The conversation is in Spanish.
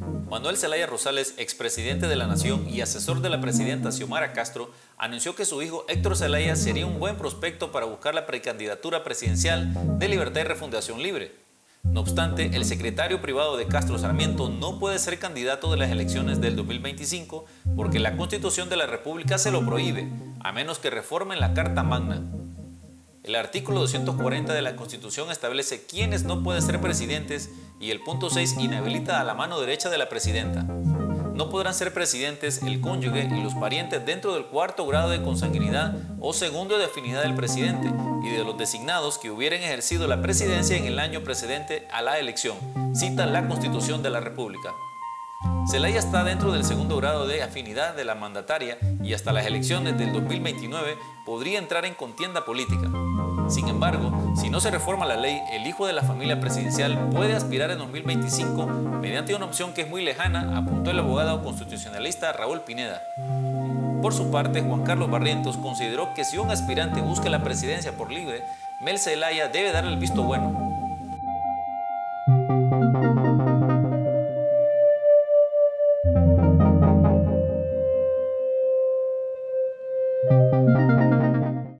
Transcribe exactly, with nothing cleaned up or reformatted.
Manuel Zelaya Rosales, expresidente de la Nación y asesor de la presidenta Xiomara Castro, anunció que su hijo Héctor Zelaya sería un buen prospecto para buscar la precandidatura presidencial de Libertad y Refundación Libre. No obstante, el secretario privado de Castro Sarmiento no puede ser candidato de las elecciones del dos mil veinticinco porque la Constitución de la República se lo prohíbe, a menos que reformen la Carta Magna. El artículo doscientos cuarenta de la Constitución establece quiénes no pueden ser presidentes y el punto seis inhabilita a la mano derecha de la presidenta. No podrán ser presidentes el cónyuge y los parientes dentro del cuarto grado de consanguinidad o segundo de afinidad del presidente y de los designados que hubieran ejercido la presidencia en el año precedente a la elección, cita la Constitución de la República. Zelaya está dentro del segundo grado de afinidad de la mandataria y hasta las elecciones del dos mil veintinueve podría entrar en contienda política. Sin embargo, si no se reforma la ley, el hijo de la familia presidencial puede aspirar en dos mil veinticinco mediante una opción que es muy lejana, apuntó el abogado constitucionalista Raúl Pineda. Por su parte, Juan Carlos Barrientos consideró que si un aspirante busca la presidencia por libre, Mel Zelaya debe dar el visto bueno.